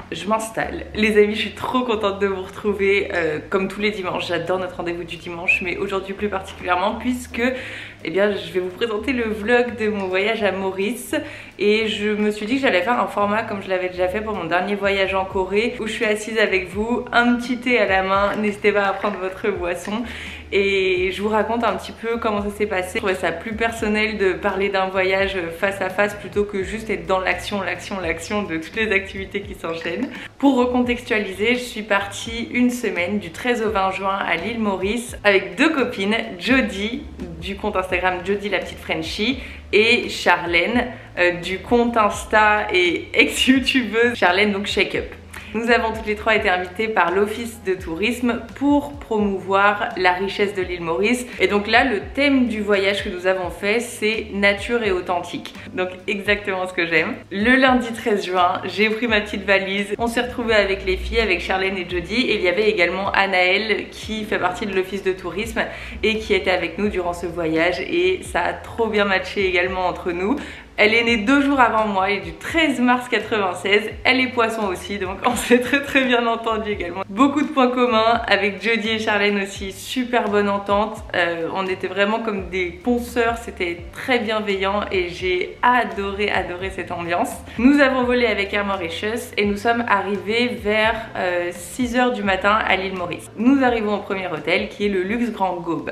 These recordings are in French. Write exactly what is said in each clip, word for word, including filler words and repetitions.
je m'installe. Les amis, je suis trop contente de vous retrouver euh, comme tous les dimanches. J'adore notre rendez-vous du dimanche, mais aujourd'hui plus particulièrement puisque eh bien, je vais vous présenter le vlog de mon voyage à Maurice. Et je me suis dit que j'allais faire un format comme je l'avais déjà fait pour mon dernier voyage en Corée, où je suis assise avec vous, un petit thé à la main, n'hésitez pas à prendre votre boisson. Et je vous raconte un petit peu comment ça s'est passé. Je trouvais ça plus personnel de parler d'un voyage face à face plutôt que juste être dans l'action, l'action, l'action de toutes les activités qui s'enchaînent. Pour recontextualiser, je suis partie une semaine du treize au vingt juin à l'île Maurice avec deux copines, Jody du compte Instagram Jody la petite Frenchie et Charlène euh, du compte Insta et ex-youtubeuse Charlène donc Shake Up. Nous avons toutes les trois été invitées par l'Office de tourisme pour promouvoir la richesse de l'île Maurice. Et donc là, le thème du voyage que nous avons fait, c'est nature et authentique. Donc exactement ce que j'aime. Le lundi treize juin, j'ai pris ma petite valise. On s'est retrouvés avec les filles, avec Charlène et Jody. Et il y avait également Anaëlle qui fait partie de l'Office de tourisme et qui était avec nous durant ce voyage. Et ça a trop bien matché également entre nous. Elle est née deux jours avant moi, elle est du treize mars quatre-vingt-seize. Elle est poisson aussi, donc on s'est très très bien entendu également. Beaucoup de points communs avec Jody et Charlène aussi, super bonne entente. Euh, on était vraiment comme des ponceurs, c'était très bienveillant et j'ai adoré adoré cette ambiance. Nous avons volé avec Air Mauritius et nous sommes arrivés vers euh, six heures du matin à l'île Maurice. Nous arrivons au premier hôtel qui est le Luxe Grand Gobe.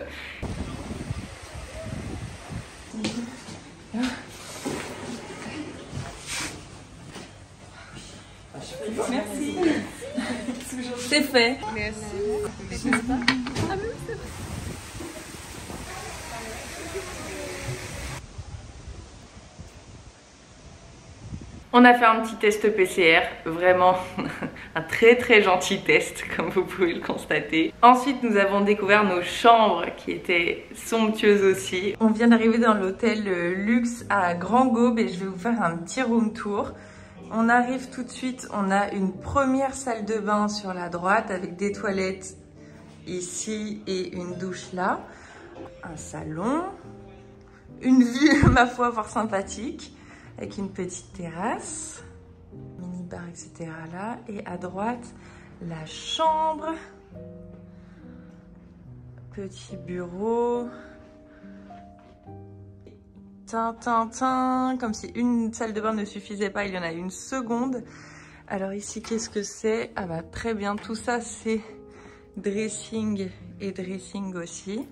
Merci. C'est fait. Merci. On a fait un petit test P C R, vraiment un très très gentil test comme vous pouvez le constater. Ensuite nous avons découvert nos chambres qui étaient somptueuses aussi. On vient d'arriver dans l'hôtel Luxe à Grand Gobe et je vais vous faire un petit room tour. On arrive tout de suite, on a une première salle de bain sur la droite avec des toilettes ici et une douche là. Un salon, une vue ma foi fort sympathique avec une petite terrasse, mini bar et cetera là. Et à droite, la chambre, petit bureau. Tintintin, comme si une salle de bain ne suffisait pas, il y en a une seconde. Alors ici, qu'est-ce que c'est? Ah bah très bien, tout ça c'est dressing et dressing aussi.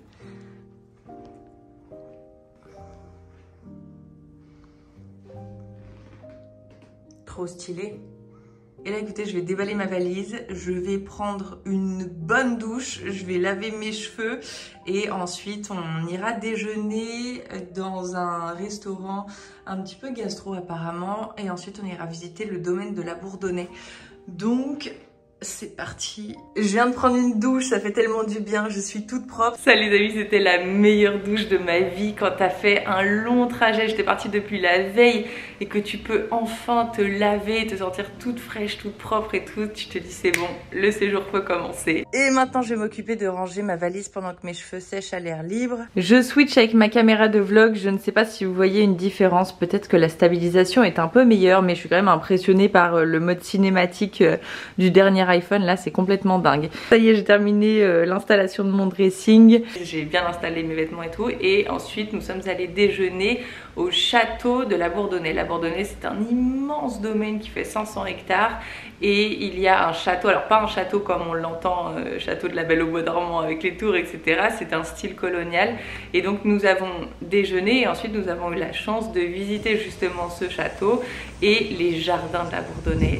Trop stylé. Et là écoutez, je vais déballer ma valise, je vais prendre une bonne douche, je vais laver mes cheveux et ensuite on ira déjeuner dans un restaurant un petit peu gastro apparemment et ensuite on ira visiter le domaine de la Bourdonnais. Donc c'est parti. Je viens de prendre une douche, ça fait tellement du bien, je suis toute propre. Ça les amis, c'était la meilleure douche de ma vie quand t'as fait un long trajet, j'étais partie depuis la veille et que tu peux enfin te laver, te sentir toute fraîche, toute propre et tout, tu te dis c'est bon, le séjour peut commencer. Et maintenant je vais m'occuper de ranger ma valise pendant que mes cheveux sèchent à l'air libre. Je switch avec ma caméra de vlog, je ne sais pas si vous voyez une différence, peut-être que la stabilisation est un peu meilleure mais je suis quand même impressionnée par le mode cinématique du dernier iPhone, là c'est complètement dingue. Ça y est, j'ai terminé euh, l'installation de mon dressing. J'ai bien installé mes vêtements et tout et ensuite nous sommes allés déjeuner au château de la Bourdonnais. La Bourdonnais c'est un immense domaine qui fait cinq cents hectares et il y a un château, alors pas un château comme on l'entend, euh, château de la Belle au Bois dormant avec les tours et cetera. C'est un style colonial et donc nous avons déjeuné et ensuite nous avons eu la chance de visiter justement ce château et les jardins de la Bourdonnais.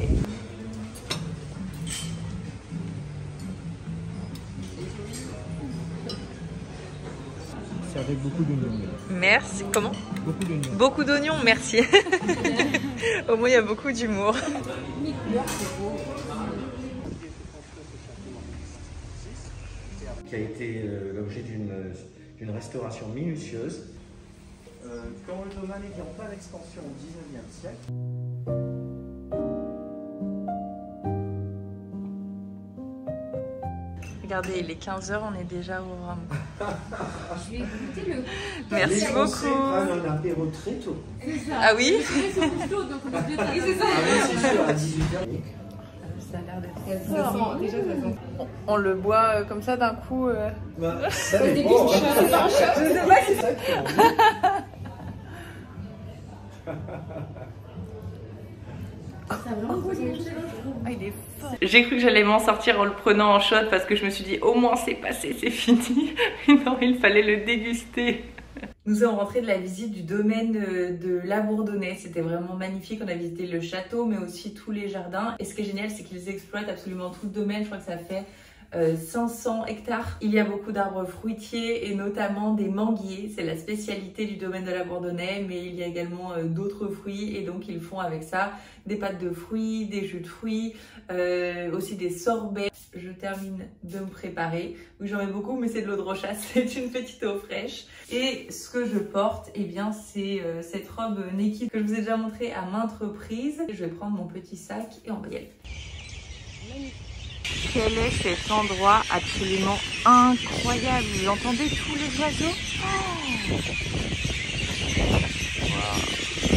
Avec beaucoup d'oignons. Merci. Comment? Beaucoup d'oignons. Beaucoup d'oignons, merci. Au moins il y a beaucoup d'humour. Qui a été euh, l'objet d'une restauration minutieuse. Euh, quand le domaine est en pleine expansion au dix-neuvième siècle. Regardez, il est quinze heures, on est déjà au Rhum. Je vais goûter le... Merci Les beaucoup. Français prennent un apéro très tôt. Ah oui? C'est ça. Ah oui, c'est sûr, à dix-huit heures. ça a l'air d'être Ça sent, déjà, ça sent. on, on le boit euh, comme ça d'un coup. Euh... Bah, ça Au début, tu cherches un shot. Je sais pas si ça. Ça a vraiment posé une chose. Ah, il est fort. J'ai cru que j'allais m'en sortir en le prenant en shot parce que je me suis dit au moins c'est passé, c'est fini. Mais non, il fallait le déguster. Nous sommes rentrés de la visite du domaine de La Bourdonnais. C'était vraiment magnifique. On a visité le château, mais aussi tous les jardins. Et ce qui est génial, c'est qu'ils exploitent absolument tout le domaine. Je crois que ça fait euh, cinq cents hectares. Il y a beaucoup d'arbres fruitiers et notamment des manguiers. C'est la spécialité du domaine de La Bourdonnais, mais il y a également euh, d'autres fruits. Et donc, ils font avec ça des pâtes de fruits, des jus de fruits, euh, aussi des sorbets. Je termine de me préparer. Oui, j'en ai beaucoup, mais c'est de l'eau de rochasse. C'est une petite eau fraîche. Et ce que je porte, eh bien, c'est euh, cette robe Nikki que je vous ai déjà montrée à maintes reprises. Je vais prendre mon petit sac et on va y aller. Quel est cet endroit absolument incroyable? Vous entendez tous les oiseaux? Oh, wow.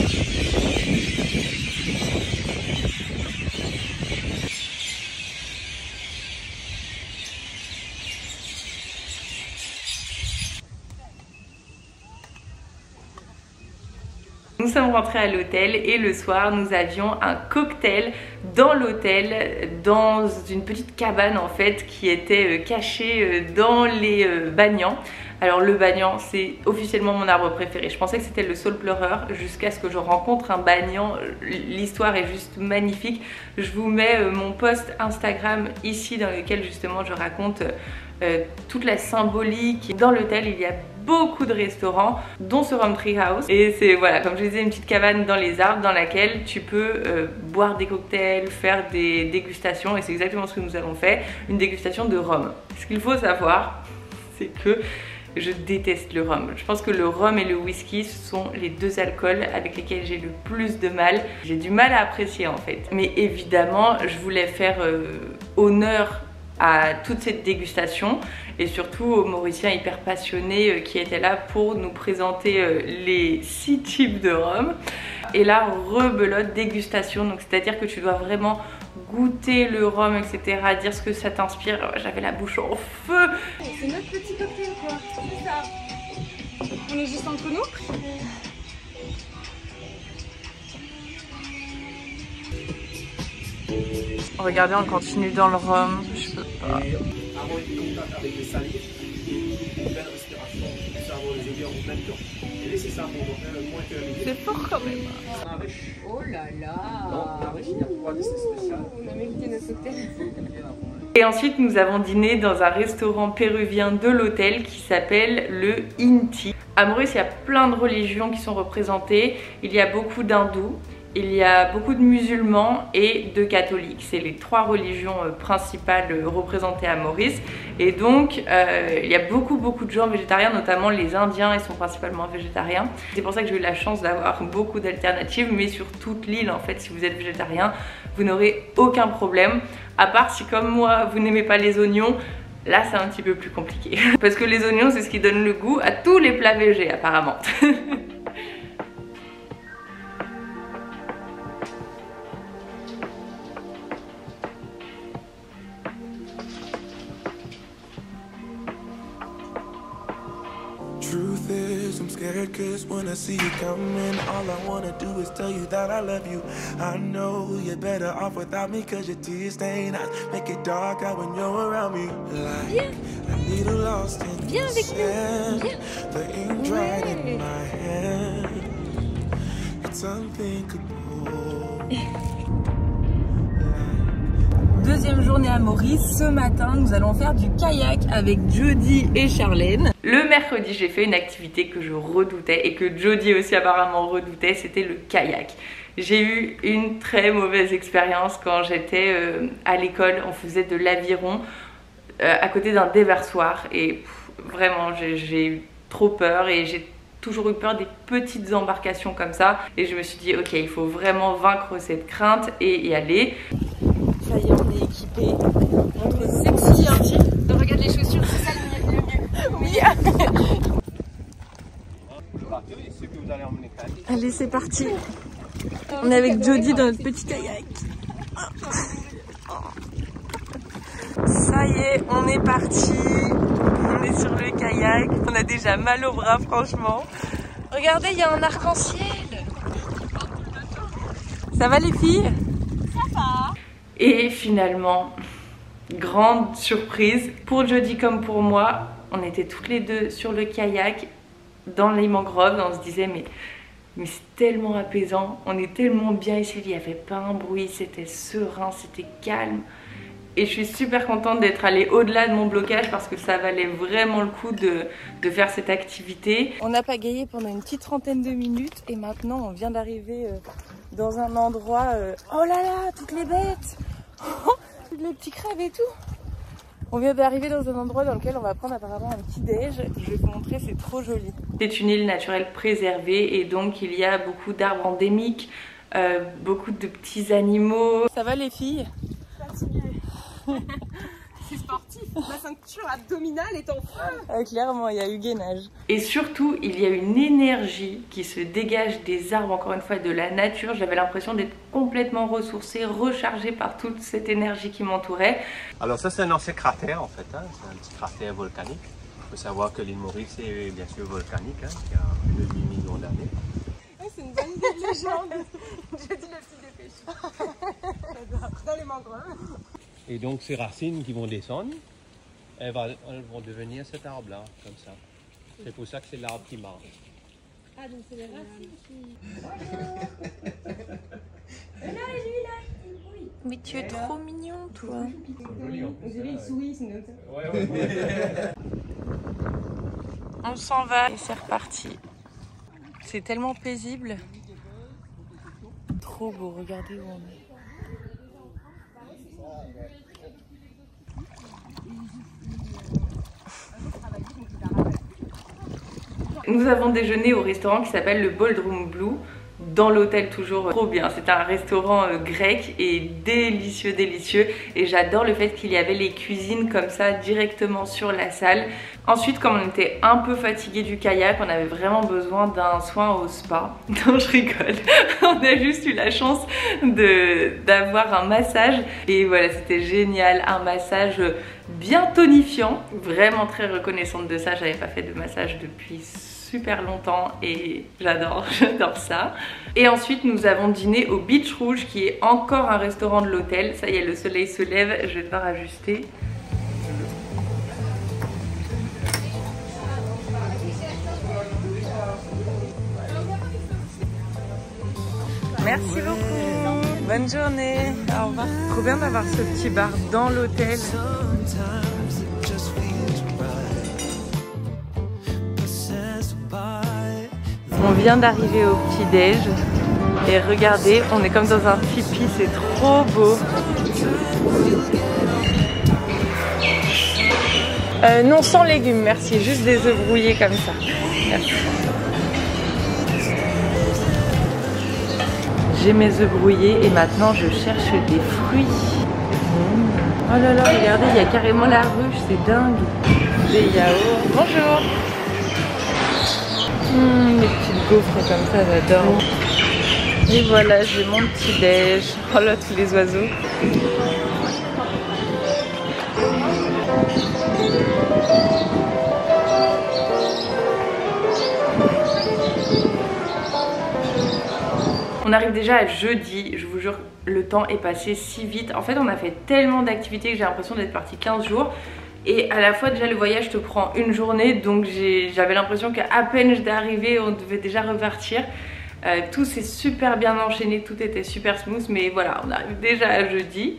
Nous sommes rentrés à l'hôtel et le soir nous avions un cocktail dans l'hôtel, dans une petite cabane en fait qui était cachée dans les banians. Alors le banyan, c'est officiellement mon arbre préféré. Je pensais que c'était le saule pleureur jusqu'à ce que je rencontre un banyan. L'histoire est juste magnifique. Je vous mets mon post Instagram ici dans lequel justement je raconte euh, toute la symbolique. Dans l'hôtel, il y a beaucoup de restaurants, dont ce Rumtree House. Et c'est, voilà, comme je disais, une petite cabane dans les arbres dans laquelle tu peux euh, boire des cocktails, faire des dégustations. Et c'est exactement ce que nous avons fait, une dégustation de rhum. Ce qu'il faut savoir, c'est que je déteste le rhum. Je pense que le rhum et le whisky sont les deux alcools avec lesquels j'ai le plus de mal. J'ai du mal à apprécier en fait. Mais évidemment, je voulais faire euh, honneur à toute cette dégustation et surtout aux Mauriciens hyper passionnés euh, qui étaient là pour nous présenter euh, les six types de rhum. Et là, rebelote dégustation, donc c'est-à-dire que tu dois vraiment goûter le rhum, et cetera, dire ce que ça t'inspire. J'avais la bouche en feu. C'est notre petit cocktail quoi, c'est ça. On est juste entre nous. Regardez, on continue dans le rhum. Je peux pas. Avoir une contact avec les salives, une belle respiration, ça avoir les odeurs en même temps. Et laissez ça pour moins que minute. C'est fort quand même. Oh là là. Non, la riche, il n'y a pas d'essai spécial. On a mérité notre cocktail. Et ensuite, nous avons dîné dans un restaurant péruvien de l'hôtel qui s'appelle le Inti. À Maurice, il y a plein de religions qui sont représentées. Il y a beaucoup d'hindous. Il y a beaucoup de musulmans et de catholiques. C'est les trois religions principales représentées à Maurice. Et donc, euh, il y a beaucoup, beaucoup de gens végétariens, notamment les Indiens, ils sont principalement végétariens. C'est pour ça que j'ai eu la chance d'avoir beaucoup d'alternatives, mais sur toute l'île, en fait, si vous êtes végétarien, vous n'aurez aucun problème. À part si, comme moi, vous n'aimez pas les oignons, là, c'est un petit peu plus compliqué. Parce que les oignons, c'est ce qui donne le goût à tous les plats végés, apparemment. Truth is, I'm scared cause when I see you coming, all I wanna do is tell you that I love you. I know you're better off without me cause your tears stain eyes make it dark out when you're around me. Like a needle lost in the sand, the ink dried in my hand. It's unthinkable. Deuxième journée à Maurice, ce matin nous allons faire du kayak avec Jody et Charlène. Le mercredi j'ai fait une activité que je redoutais et que Jody aussi apparemment redoutait, c'était le kayak. J'ai eu une très mauvaise expérience quand j'étais euh, à l'école, on faisait de l'aviron euh, à côté d'un déversoir et pff, vraiment j'ai eu trop peur et j'ai toujours eu peur des petites embarcations comme ça et je me suis dit ok, il faut vraiment vaincre cette crainte et y aller. Ça y est, on est équipé. Montre sexy, hein. Regarde les chaussures, c'est ça le mieux. Oui. Allez, c'est parti. On est avec Jody dans notre petit kayak. Oh, Ça y est, on est parti. On est sur le kayak. On a déjà mal au bras, franchement. Regardez, il y a un arc-en-ciel. Ça va les filles? Ça va. Et finalement, grande surprise, pour Jody comme pour moi, on était toutes les deux sur le kayak dans les mangroves. On se disait mais, mais c'est tellement apaisant, on est tellement bien ici, il n'y avait pas un bruit, c'était serein, c'était calme. Et je suis super contente d'être allée au-delà de mon blocage parce que ça valait vraiment le coup de, de faire cette activité. On a pagayé pendant une petite trentaine de minutes et maintenant on vient d'arriver euh, dans un endroit... Euh... Oh là là, toutes les bêtes, toutes les petits crabes et tout. On vient d'arriver dans un endroit dans lequel on va prendre apparemment un petit déj. Je vais vous montrer, c'est trop joli. C'est une île naturelle préservée et donc il y a beaucoup d'arbres endémiques, euh, beaucoup de petits animaux. Ça va les filles? C'est sportif. Ma ceinture abdominale est en feu. Ah, clairement, il y a eu gainage. Et surtout, il y a une énergie qui se dégage des arbres, encore une fois, de la nature. J'avais l'impression d'être complètement ressourcée, rechargée par toute cette énergie qui m'entourait. Alors ça, c'est un ancien cratère en fait, hein. C'est un petit cratère volcanique. Il faut savoir que l'île Maurice est bien sûr volcanique, hein, qui a plus de huit millions d'années. Ouais, c'est une bonne idée de légende. J'ai dit la fille des pêches. Dans les mangroves. Et donc ces racines qui vont descendre, elles, va, elles vont devenir cet arbre-là, comme ça. C'est pour ça que c'est l'arbre qui marche. Ah, donc c'est les racines qui... Et là, et lui, là, il bouille. Mais tu es trop mignon, toi. On dirait il sourit, sinon. On s'en va et c'est reparti. C'est tellement paisible. Trop beau, regardez où on est. Nous avons déjeuné au restaurant qui s'appelle le Boldroom Blue, dans l'hôtel toujours, trop bien. C'est un restaurant euh, grec et délicieux, délicieux. Et j'adore le fait qu'il y avait les cuisines comme ça directement sur la salle. Ensuite, comme on était un peu fatigué du kayak, on avait vraiment besoin d'un soin au spa. Non, je rigole. On a juste eu la chance de d'avoir un massage. Et voilà, c'était génial. Un massage bien tonifiant. Vraiment très reconnaissante de ça. J'avais pas fait de massage depuis super longtemps et j'adore, j'adore ça. Et ensuite nous avons dîné au Beach Rouge qui est encore un restaurant de l'hôtel. Ça y est, le soleil se lève, je vais devoir ajuster. Merci beaucoup, bonne journée, au revoir. Trop bien d'avoir ce petit bar dans l'hôtel. On vient d'arriver au petit-déj et regardez, on est comme dans un tipi, c'est trop beau. Euh, non, sans légumes, merci, juste des œufs brouillés comme ça. Merci. J'ai mes œufs brouillés et maintenant je cherche des fruits. Mmh. Oh là là, regardez, il y a carrément la ruche, c'est dingue. Des yaourts. Bonjour. Mmh, les petites gaufres comme ça, j'adore. Et voilà, j'ai mon petit déj. Oh là, tous les oiseaux. On arrive déjà à jeudi, je vous jure, le temps est passé si vite. En fait, on a fait tellement d'activités que j'ai l'impression d'être partie quinze jours. Et à la fois déjà le voyage te prend une journée, donc j'avais l'impression qu'à peine j'étais arrivée on devait déjà repartir. Euh, tout s'est super bien enchaîné, tout était super smooth, mais voilà, on arrive déjà à jeudi.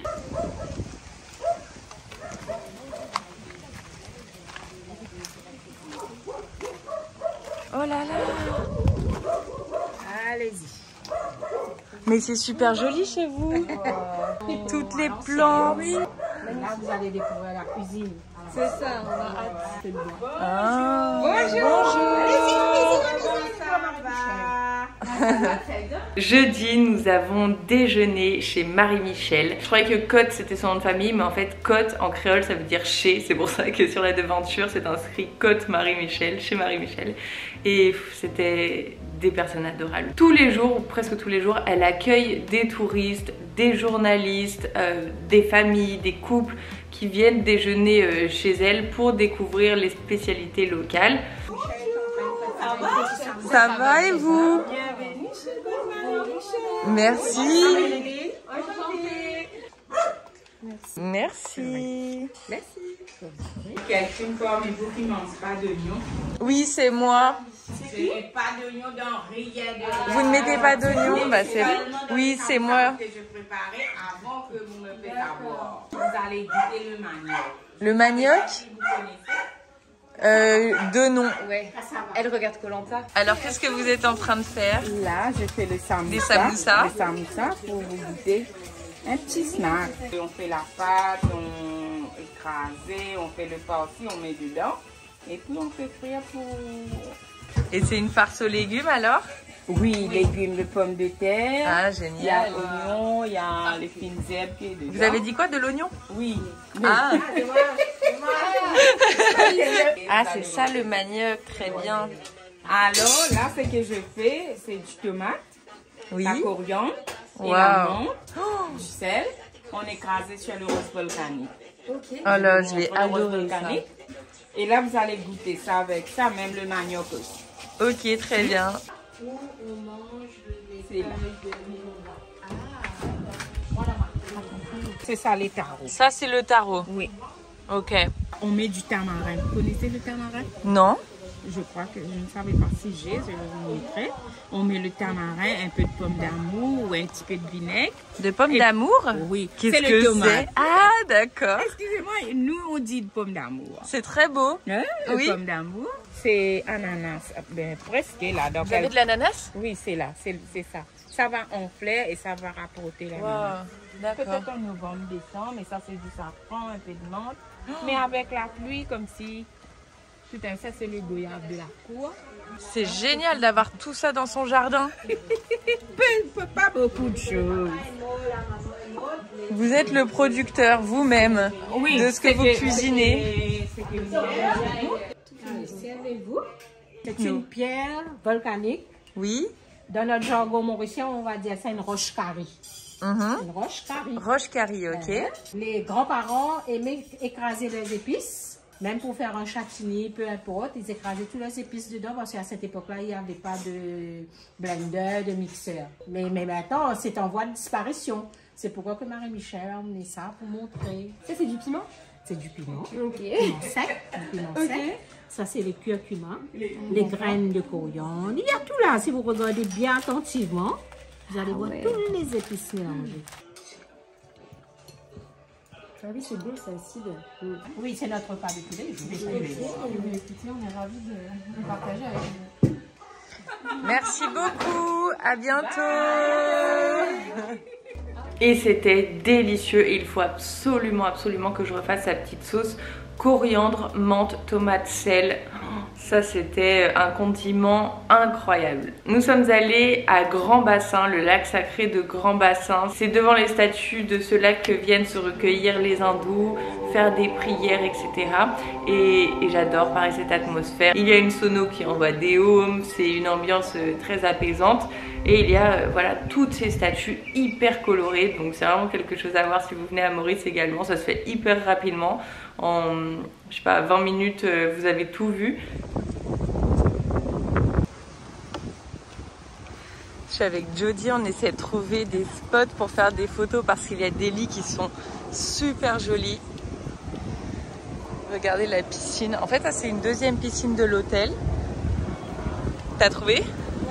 Oh là là. Allez-y. Mais c'est super joli chez vous. Toutes les plantes. Là, vous allez découvrir la cuisine. C'est ça, on a hâte. Ah, bonjour. Jeudi, nous avons déjeuné chez Marie-Michel. Je croyais que Côte c'était son nom de famille, mais en fait Côte en créole ça veut dire chez. C'est pour ça que sur la devanture c'est inscrit Côte Marie-Michel, chez Marie-Michel. Et c'était des personnes adorables. Tous les jours, ou presque tous les jours, elle accueille des touristes, des journalistes, euh, des familles, des couples. qui viennent déjeuner euh, chez elle pour découvrir les spécialités locales. Ça va et vous? Merci. Merci. Merci. Quelqu'un parmi vous qui ne mange pas d'oignon? Oui, c'est moi. C'est pas d'oignon dans rien de... Vous ne mettez pas d'oignon? Bah, c'est... Oui, c'est moi. Que je préparais avant que vous me faites avoir. Vous allez goûter le manioc. Le manioc? Vous connaissez? Euh, deux noms. Ouais. Elle regarde Koh Lanta. Alors, qu'est-ce que vous êtes en train de faire? Là, je fais le samoussa. Des samoussas. Le samoussa pour vous goûter un petit snack. On fait la pâte, on écrase, on fait le farci, on met dedans. Et puis on fait frire pour... Et c'est une farce aux légumes alors? Oui, légumes de pommes de terre. Ah, Il y a génial. l'oignon, il y a les fines herbes qui est dedans. Vous avez dit quoi, de l'oignon? Oui. Ah, ah c'est ça le manioc, très bien. Alors là, ce que je fais, c'est du tomate, Oui. la coriandre, et Wow. la menthe, du sel. On écrase sur le rose volcanique. Oh là, je vais On prend le rose adorer ça. volcanique. Et là, vous allez goûter ça avec ça, même le manioc aussi. Ok, très bien. C'est là. C'est ça les tarots. Ça, c'est le taro. Oui. Ok. On met du tamarin. Vous connaissez le tamarin? Non? Je crois que je ne savais pas si j'ai, je vous mettrai. On met le tamarin, un peu de pomme d'amour ou un petit peu de vinaigre. De pommes Et- d'amour? Oui, Qu'est-ce c'est que le tomate. c'est? Ah, d'accord. Excusez-moi, nous on dit de pomme d'amour. C'est très beau. Hein, le Oui. pomme d'amour, c'est ananas. Ben, presque là. Donc, Vous avez de l'ananas? Oui, c'est là, c'est c'est ça. Ça va enfler et ça va rapporter la Wow, d'accord. Peut-être en novembre, décembre, mais ça c'est du safran, un peu de menthe. Mais avec la pluie, comme si tout un ça c'est le goyave de la cour. C'est génial d'avoir tout ça dans son jardin. Peu- Pas beaucoup de choses. Vous êtes le producteur vous-même Oui, de ce que c'est vous cuisinez. c'est que vous- Servez-vous. C'est une pierre volcanique. Oui. Dans notre jargon mauricien, on va dire ça une roche carrée. Mhm. Une roche carrée. Roche carrée, ok. Les grands-parents aimaient écraser leurs épices, même pour faire un châtignier, peu importe. Ils écrasaient tous leurs épices dedans parce qu'à cette époque-là, il n'y avait pas de blender, de mixeur. Mais, mais maintenant, c'est en voie de disparition. C'est pourquoi que Marie-Michel a emmené ça pour montrer. Ça, c'est du piment? C'est du piment. Ok. Piment sec. Du piment Ok. sec. Ça, c'est les curcuma, les graines de coriandre. Il y a tout là. Si vous regardez bien attentivement, vous allez voir ouais. toutes les épices mélangées. Ah oui, c'est beau, c'est acide. Oui, c'est notre repas de tous les jours. Écoutez, on est ravis de, de partager avec vous. Merci beaucoup. À bientôt. Et c'était délicieux. Et il faut absolument, absolument que je refasse sa petite sauce coriandre, menthe, tomate, sel. Ça, c'était un condiment incroyable. Nous sommes allés à Grand Bassin, le lac sacré de Grand Bassin. C'est devant les statues de ce lac que viennent se recueillir les hindous, faire des prières, et cetera. Et, et j'adore, pareil, cette atmosphère. Il y a une sono qui envoie des ohms, c'est une ambiance très apaisante. Et il y a, euh, voilà, toutes ces statues hyper colorées. Donc c'est vraiment quelque chose à voir si vous venez à Maurice également. Ça se fait hyper rapidement. En, je sais pas, vingt minutes, euh, vous avez tout vu. Je suis avec Jody, on essaie de trouver des spots pour faire des photos parce qu'il y a des lits qui sont super jolis. Regardez la piscine. En fait, ça c'est une deuxième piscine de l'hôtel. T'as trouvé ?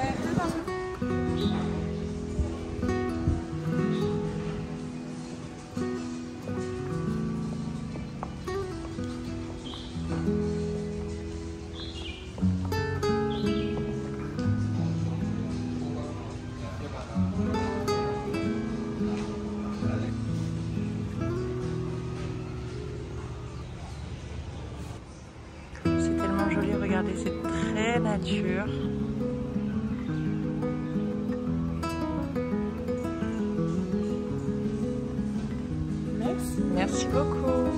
C'est tellement joli, regardez, c'est très nature. Merci. Merci beaucoup.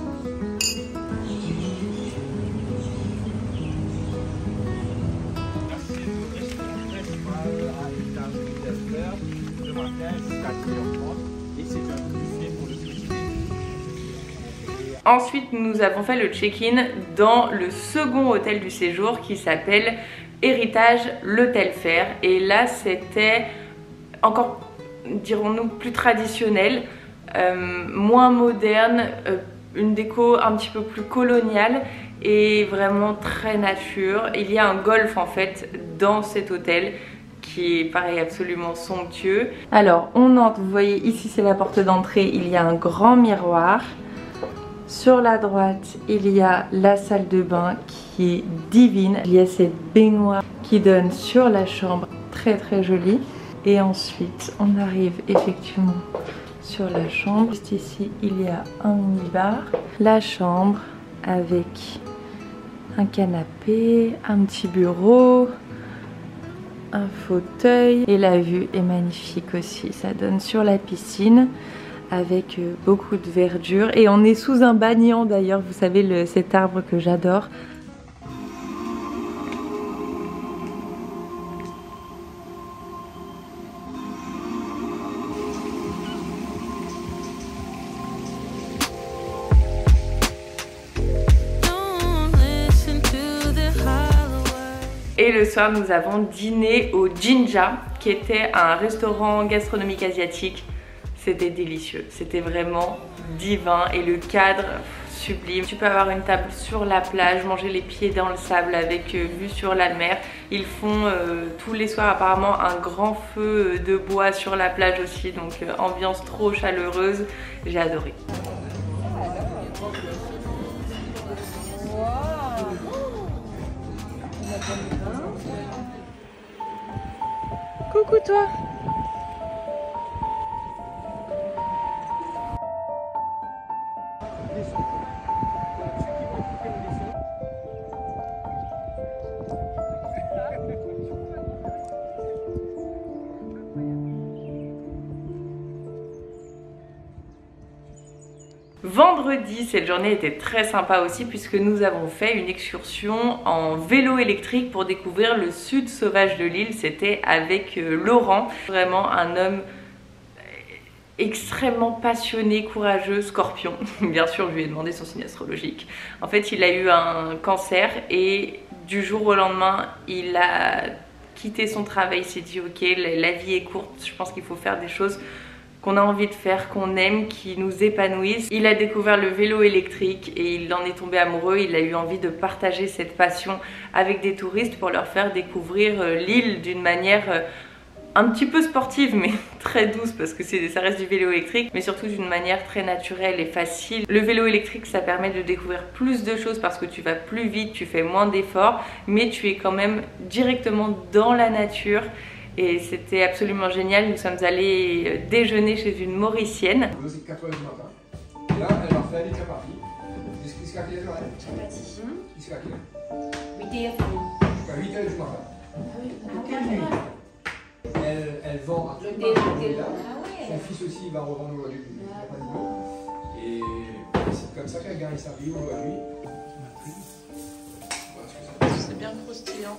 Le matin jusqu'à six heures trente et c'est un buffet pour le petit. Et Ensuite nous avons fait le check-in dans le second hôtel du séjour qui s'appelle Héritage Le Telfair, et là c'était encore, dirons-nous, plus traditionnel, euh, moins moderne, euh, une déco un petit peu plus coloniale et vraiment très nature. Il y a un golf en fait dans cet hôtel qui est pareil absolument somptueux. Alors on entre, vous voyez ici c'est la porte d'entrée, il y a un grand miroir. Sur la droite il y a la salle de bain qui est divine. Il y a cette baignoire qui donne sur la chambre, très très jolie. Et ensuite on arrive effectivement sur la chambre. Juste ici il y a un mini-bar. La chambre avec un canapé, un petit bureau, un fauteuil, et la vue est magnifique aussi. Ça donne sur la piscine avec beaucoup de verdure et on est sous un banyan d'ailleurs, vous savez le, cet arbre que j'adore. Et le soir nous avons dîné au Jinja, qui était un restaurant gastronomique asiatique. C'était délicieux, c'était vraiment divin et le cadre sublime. Tu peux avoir une table sur la plage, manger les pieds dans le sable avec euh, vue sur la mer. Ils font euh, tous les soirs apparemment un grand feu de bois sur la plage aussi, donc euh, ambiance trop chaleureuse, j'ai adoré. Coucou toi. Vendredi, cette journée était très sympa aussi puisque nous avons fait une excursion en vélo électrique pour découvrir le sud sauvage de l'île. C'était avec Laurent, vraiment un homme extrêmement passionné, courageux, scorpion. Bien sûr, je lui ai demandé son signe astrologique. En fait, il a eu un cancer et du jour au lendemain, il a quitté son travail. Il s'est dit ok, la vie est courte, je pense qu'il faut faire des choses qu'on a envie de faire, qu'on aime, qui nous épanouissent. Il a découvert le vélo électrique et il en est tombé amoureux. Il a eu envie de partager cette passion avec des touristes pour leur faire découvrir l'île d'une manière un petit peu sportive mais très douce parce que ça reste du vélo électrique, mais surtout d'une manière très naturelle et facile. Le vélo électrique, ça permet de découvrir plus de choses parce que tu vas plus vite, tu fais moins d'efforts, mais tu es quand même directement dans la nature. Et c'était absolument génial. Nous sommes allés déjeuner chez une Mauricienne. C'est quatre heures du matin. Et là, elle va faire des chapatis. Jusqu'à quelle heure? Chapatis. Jusqu'à quelle heure? huit heures. Jusqu'à huit heures du matin. Elle, elle vend à tout le monde. Son fils aussi va revendre aujourd'hui. Et c'est comme ça qu'elle gagne sa vie aujourd'hui. C'est bien croustillant.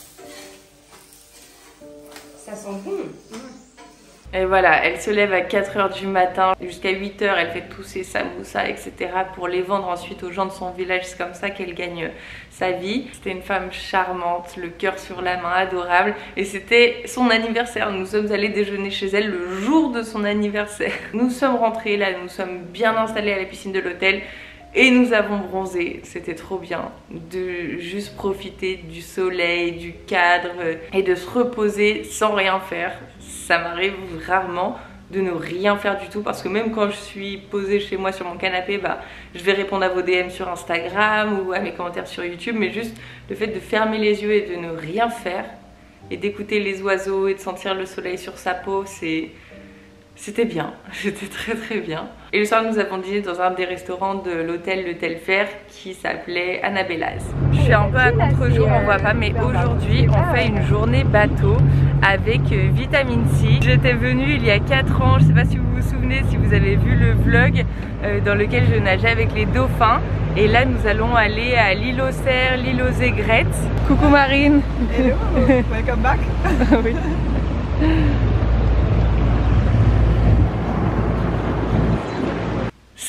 Ça sent bon. Et voilà, elle se lève à quatre heures du matin, jusqu'à huit heures, elle fait tous ses samoussas, et cetera pour les vendre ensuite aux gens de son village. C'est comme ça qu'elle gagne sa vie. C'était une femme charmante, le cœur sur la main, adorable. Et c'était son anniversaire. Nous sommes allés déjeuner chez elle le jour de son anniversaire. Nous sommes rentrés, là, nous sommes bien installés à la piscine de l'hôtel. Et nous avons bronzé, c'était trop bien de juste profiter du soleil, du cadre et de se reposer sans rien faire. Ça m'arrive rarement de ne rien faire du tout parce que même quand je suis posée chez moi sur mon canapé, bah, je vais répondre à vos D M sur Instagram ou à mes commentaires sur YouTube, mais juste le fait de fermer les yeux et de ne rien faire et d'écouter les oiseaux et de sentir le soleil sur sa peau, c'est... C'était bien, c'était très très bien. Et le soir nous avons dîné dans un des restaurants de l'hôtel Le Telfair qui s'appelait Annabella's. Je suis un peu à contre-jour, on voit pas, mais aujourd'hui on fait une journée bateau avec Vitamine C. J'étais venue il y a quatre ans, je sais pas si vous vous souvenez, si vous avez vu le vlog dans lequel je nageais avec les dauphins. Et là nous allons aller à l'île aux cerfs, l'île aux aigrettes. Coucou Marine. Hello, welcome back. Oui.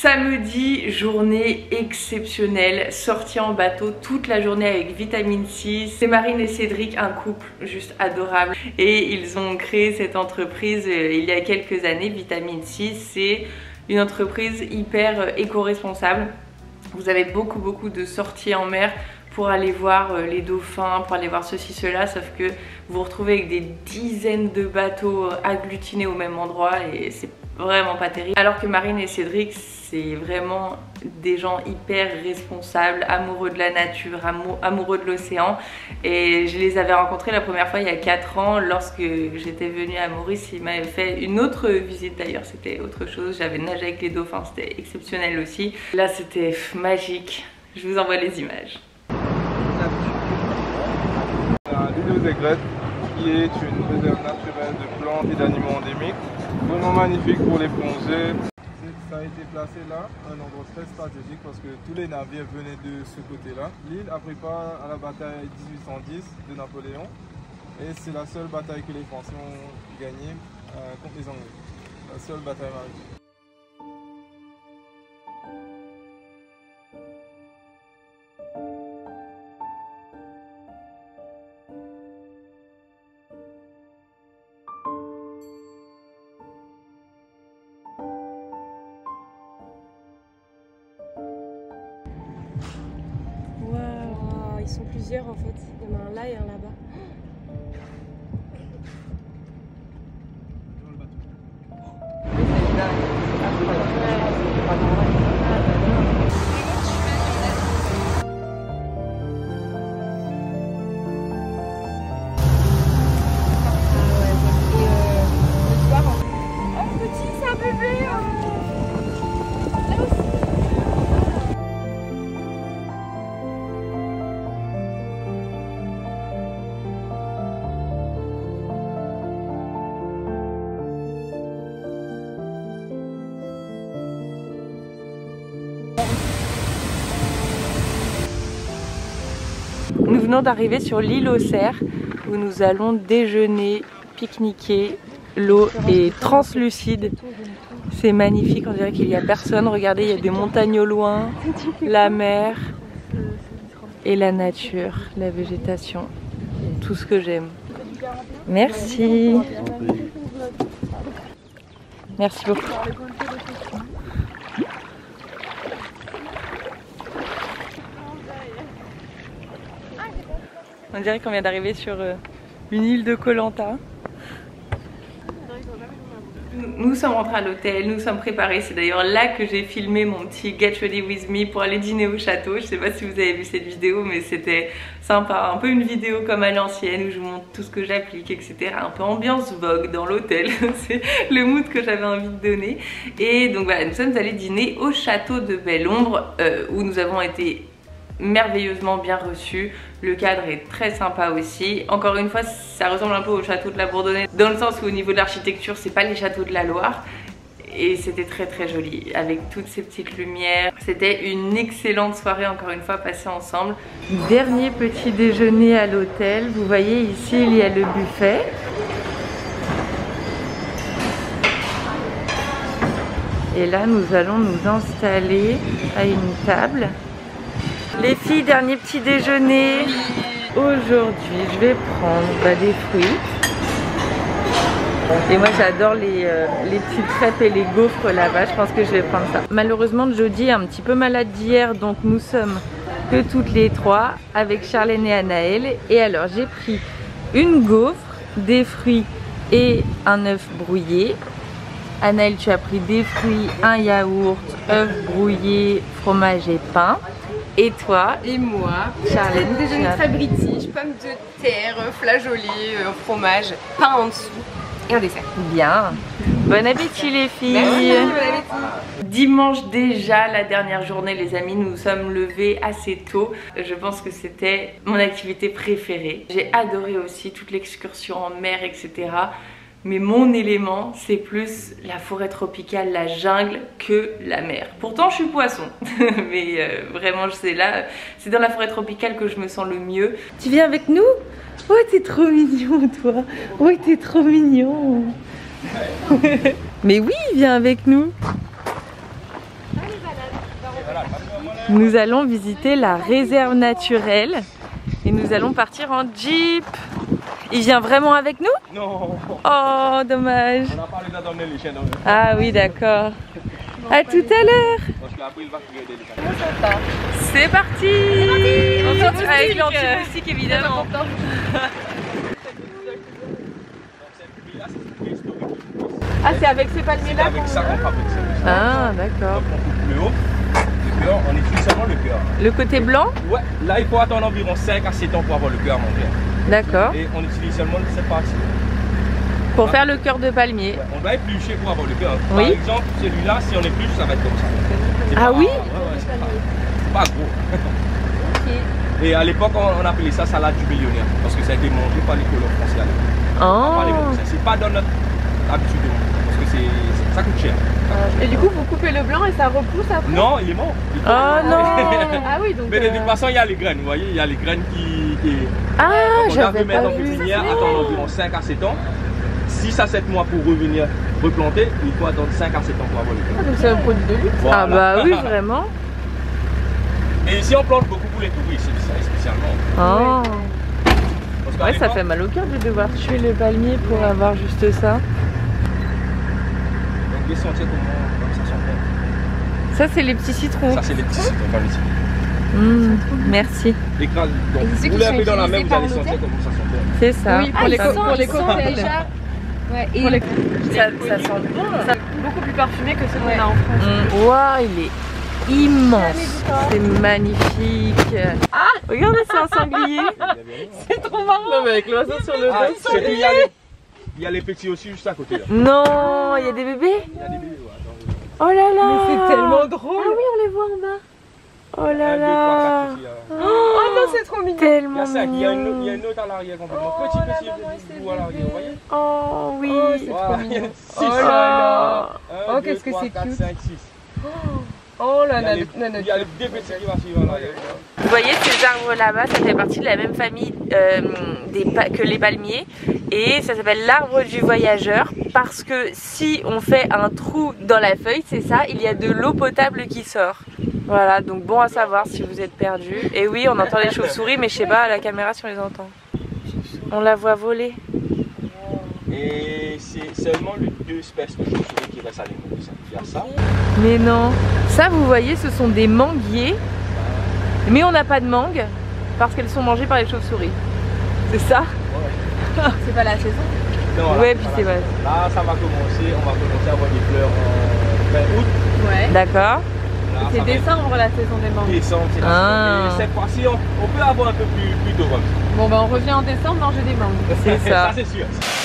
Samedi, journée exceptionnelle, sortie en bateau toute la journée avec Vitamine six. C'est Marine et Cédric, un couple juste adorable. Et ils ont créé cette entreprise euh, il y a quelques années. Vitamine six, c'est une entreprise hyper euh, éco-responsable. Vous avez beaucoup beaucoup de sorties en mer pour aller voir euh, les dauphins, pour aller voir ceci, cela, sauf que vous vous retrouvez avec des dizaines de bateaux euh, agglutinés au même endroit et c'est vraiment pas terrible. Alors que Marine et Cédric, c'est vraiment des gens hyper responsables, amoureux de la nature, amoureux de l'océan. Et je les avais rencontrés la première fois il y a quatre ans lorsque j'étais venue à Maurice. Ils m'avaient fait une autre visite d'ailleurs, c'était autre chose. J'avais nagé avec les dauphins, c'était exceptionnel aussi. Là c'était magique, je vous envoie les images. L'île aux Aigrettes, qui est une réserve naturelle de plantes et d'animaux endémiques. Vraiment magnifique pour les plongées. Ça a été placé là, un endroit très stratégique parce que tous les navires venaient de ce côté-là. L'île a pris part à la bataille dix-huit cent dix de Napoléon et c'est la seule bataille que les Français ont gagnée euh, contre les Anglais. La seule bataille maritime. Ils sont plusieurs en fait, il y en a un là et un là-bas. Oh petit, c'est un bébé. Là aussi. Nous venons d'arriver sur l'île aux Cerfs où nous allons déjeuner, pique-niquer. L'eau est translucide, c'est magnifique, on dirait qu'il n'y a personne. Regardez, il y a des montagnes au loin, la mer et la nature, la végétation, tout ce que j'aime. Merci. Merci beaucoup. On dirait qu'on vient d'arriver sur une île de Koh Lanta. Nous sommes rentrés à l'hôtel, nous sommes préparés. C'est d'ailleurs là que j'ai filmé mon petit Get Ready With Me pour aller dîner au château. Je sais pas si vous avez vu cette vidéo, mais c'était sympa. Un peu une vidéo comme à l'ancienne où je vous montre tout ce que j'applique, et cetera. Un peu ambiance Vogue dans l'hôtel. C'est le mood que j'avais envie de donner. Et donc voilà, nous sommes allés dîner au château de Belle-Ombre euh, où nous avons été merveilleusement bien reçu. Le cadre est très sympa aussi. Encore une fois, ça ressemble un peu au château de la Bourdonnais dans le sens où au niveau de l'architecture, c'est pas les châteaux de la Loire. Et c'était très très joli avec toutes ces petites lumières. C'était une excellente soirée encore une fois passée ensemble. Dernier petit déjeuner à l'hôtel. Vous voyez ici il y a le buffet. Et là nous allons nous installer à une table. Les filles, dernier petit déjeuner. Aujourd'hui, je vais prendre bah, des fruits. Et moi, j'adore les, euh, les petites crêpes et les gaufres là-bas. Je pense que je vais prendre ça. Malheureusement, Jodie est un petit peu malade d'hier, donc nous sommes que toutes les trois avec Charlène et Anaël. Et alors, j'ai pris une gaufre, des fruits et un œuf brouillé. Anaël, tu as pris des fruits, un yaourt, œuf brouillé, fromage et pain. Et toi? Et moi, Charlène, déjeuner très british, pommes de terre, flageolets, euh, fromage, pain en dessous et un dessert. Bien. Bon appétit les filles. Merci, bon appétit. Dimanche déjà, la dernière journée les amis, nous nous sommes levés assez tôt. Je pense que c'était mon activité préférée. J'ai adoré aussi toute l'excursion en mer, et cetera. Mais mon élément, c'est plus la forêt tropicale, la jungle, que la mer. Pourtant, je suis poisson. Mais euh, vraiment, c'est là, c'est dans la forêt tropicale que je me sens le mieux. Tu viens avec nous? Oh, t'es trop mignon, toi. Oh, t'es trop mignon. Mais oui, viens avec nous. Allez. Nous allons visiter la réserve naturelle et nous allons partir en jeep. Il vient vraiment avec nous? Non. Oh, dommage. On a parlé d'emmener les chiens dans le... Ah oui, d'accord. À tout à l'heure. Parce qu'après, il va crier des C'est parti. Avec l'anti-moustique évidemment. Ah, c'est avec ces palmiers-là? Avec ça qu'on fabrique ça. Ah, d'accord. Donc on coupe le haut, le cœur, on utilise seulement le cœur. Le côté blanc? Ouais, là il faut attendre environ cinq à sept ans pour avoir le cœur monté. D'accord. Et on utilise seulement cette partie. Pour faire le cœur de palmier. Ouais, on doit éplucher pour avoir le cœur. Oui. Par exemple, celui-là, si on épluche, ça va être comme ça. Ah pas, oui? Ouais, ouais, c'est pas, pas gros. Okay. Et à l'époque, on, on appelait ça salade du millionnaire. Parce que ça a été mangé par les colons français à l'époque. Oh. C'est pas dans notre habitude de manger. Parce que c'est, ça coûte cher. Et du coup, vous coupez le blanc et ça repousse après? Non, il est mort. Il oh non. Ah oui, donc... Mais de euh... toute façon, il y a les graines, vous voyez, il y a les graines qui... qui... Ah, j'avais pas vu. On doit remettre en pépinière, attendre environ cinq à sept ans. six à sept mois pour revenir replanter, il faut attendre cinq à sept ans pour avoir le cœur. Ah, donc c'est un produit de luxe. Voilà. Ah bah oui, vraiment. Et ici, on plante beaucoup pour les touristes, spécialement. Oh. Ouais, ça fait mal au cœur de devoir tuer le palmier pour avoir juste ça. Donc les sentiers, comment ça s'entend? Ça, c'est les petits citrons. Ça, c'est les petits citrons, pas les citrons. Mmh, merci. L'écran, donc vous l'avez dans la main, vous allez sentir comment ça s'entend. C'est ça. Oui, pour ah, les ça pour les cocktails déjà. Ouais, et les... ça, ça sent bon. Ça, beaucoup plus parfumé que ce qu'on ouais. a en France. Mmh. Waouh, il est immense. C'est magnifique. Ah, regardez, c'est un sanglier. C'est trop marrant. Non, mais avec l'oiseau sur le ah, dos. Il y, a les... il y a les petits aussi juste à côté là. Non, il y a des bébés. Il y a des bébés, ouais. Oh là là. Mais c'est tellement drôle. Ah oui, on les voit en bas. Oh là un, là. deux, trois, quatre petits, oh, oh non, c'est trop mignon. Tellement il y a cinq, il y a une, il y a une autre à l'arrière complètement. Oh, petit, petit, petit bout à l'arrière, vous voyez? Oh oui. Oh, c'est voilà. trop mignon. six, oh là là. un, Oh, qu'est-ce que c'est cute. cinq, six. Oh là là. Il y a les deux petits qui vont suivre à l'arrière. Vous voyez ces arbres là-bas, ça fait partie de la même famille euh, des que les palmiers. Et ça s'appelle l'arbre du voyageur parce que si on fait un trou dans la feuille, c'est ça, il y a de l'eau potable qui sort. Voilà, donc bon à savoir si vous êtes perdu. Et oui, on entend les chauves-souris, mais je sais pas à la caméra si on les entend. On la voit voler. Et c'est seulement les deux espèces de chauves-souris qui restent à l'île. Il y a ça. Mais non. Ça, vous voyez, ce sont des manguiers. Mais on n'a pas de mangue parce qu'elles sont mangées par les chauves-souris. C'est ça? Ouais. C'est pas la saison? Non, ouais, puis c'est vrai. Là, ça va commencer. On va commencer à avoir des fleurs en fin août. Ouais. D'accord. C'est décembre la saison des mangues. Décembre, c'est la ah. saison. Et cette fois-ci, on, on peut avoir un peu plus, plus tôt. Bon, ben on revient en décembre manger des mangues. C'est ça. Ça, c'est sûr.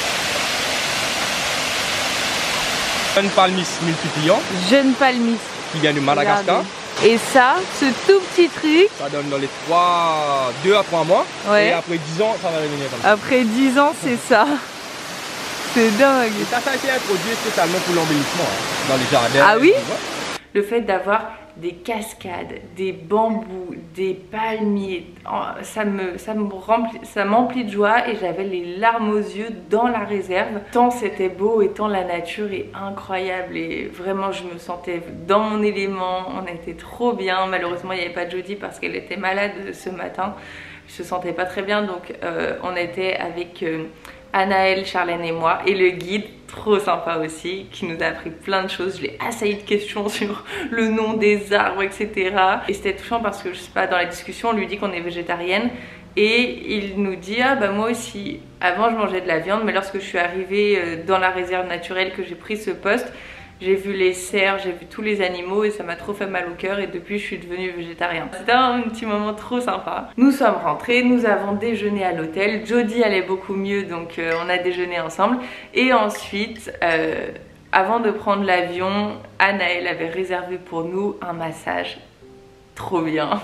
Jeune palmis multipliant. Jeune palmis. Qui vient du Madagascar. Et ça, ce tout petit truc. Ça donne dans les trois, deux à trois mois. Ouais. Et après dix ans, ça va revenir comme ça. Après dix ans, c'est ça. C'est dingue. Et ça, ça a été introduit spécialement pour l'embellissement hein, dans les jardins. Ah oui? Le fait d'avoir des cascades, des bambous, des palmiers, ça me, ça me remplit, ça m'emplit de joie et j'avais les larmes aux yeux dans la réserve. Tant c'était beau et tant la nature est incroyable et vraiment je me sentais dans mon élément, on était trop bien. Malheureusement il n'y avait pas de Jodie parce qu'elle était malade ce matin, je me sentais pas très bien donc euh, on était avec... Euh, Anaëlle, Charlène et moi et le guide trop sympa aussi qui nous a appris plein de choses. Je l'ai assailli de questions sur le nom des arbres etc. Et c'était touchant parce que je sais pas, dans la discussion on lui dit qu'on est végétarienne et il nous dit ah bah moi aussi avant je mangeais de la viande mais lorsque je suis arrivée dans la réserve naturelle que j'ai pris ce poste, j'ai vu les cerfs, j'ai vu tous les animaux et ça m'a trop fait mal au cœur et depuis je suis devenue végétarien. C'était un petit moment trop sympa. Nous sommes rentrés, nous avons déjeuné à l'hôtel. Jodie allait beaucoup mieux donc euh, on a déjeuné ensemble. Et ensuite, euh, avant de prendre l'avion, Anaëlle avait réservé pour nous un massage. Trop bien.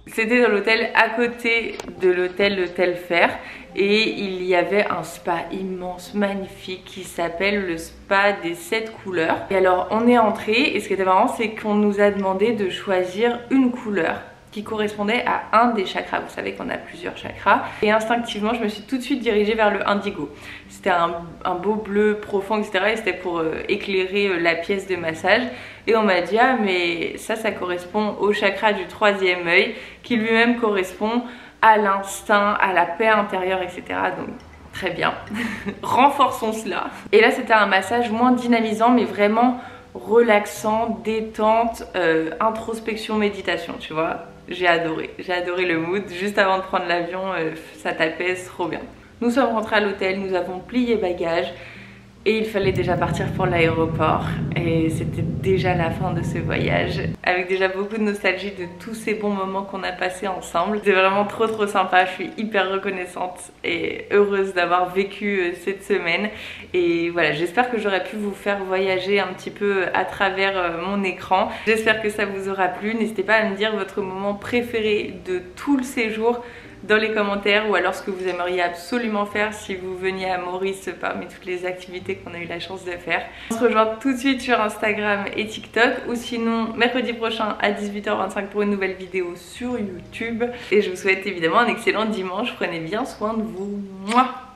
C'était dans l'hôtel à côté de l'hôtel Telfer et il y avait un spa immense, magnifique qui s'appelle le spa des sept couleurs. Et alors on est entré et ce qui était marrant c'est qu'on nous a demandé de choisir une couleur qui correspondait à un des chakras. Vous savez qu'on a plusieurs chakras. Et instinctivement, je me suis tout de suite dirigée vers le indigo. C'était un, un beau bleu profond, et cetera. Et c'était pour euh, éclairer euh, la pièce de massage. Et on m'a dit, ah mais ça, ça correspond au chakra du troisième œil, qui lui-même correspond à l'instinct, à la paix intérieure, et cetera. Donc, très bien. Renforçons cela. Et là, c'était un massage moins dynamisant, mais vraiment relaxant, détente, euh, introspection, méditation, tu vois. J'ai adoré, j'ai adoré le mood. Juste avant de prendre l'avion, euh, ça t'apaise trop bien. Nous sommes rentrés à l'hôtel, nous avons plié bagages et il fallait déjà partir pour l'aéroport. Et c'était déjà la fin de ce voyage, avec déjà beaucoup de nostalgie de tous ces bons moments qu'on a passés ensemble. C'était vraiment trop trop sympa, je suis hyper reconnaissante et heureuse d'avoir vécu cette semaine. Et voilà, j'espère que j'aurai pu vous faire voyager un petit peu à travers mon écran. J'espère que ça vous aura plu. N'hésitez pas à me dire votre moment préféré de tout le séjour dans les commentaires, ou alors ce que vous aimeriez absolument faire si vous veniez à Maurice parmi toutes les activités qu'on a eu la chance de faire. On se rejoint tout de suite sur Instagram et TikTok, ou sinon mercredi prochain à dix-huit heures vingt-cinq pour une nouvelle vidéo sur YouTube. Et je vous souhaite évidemment un excellent dimanche. Prenez bien soin de vous. Mouah.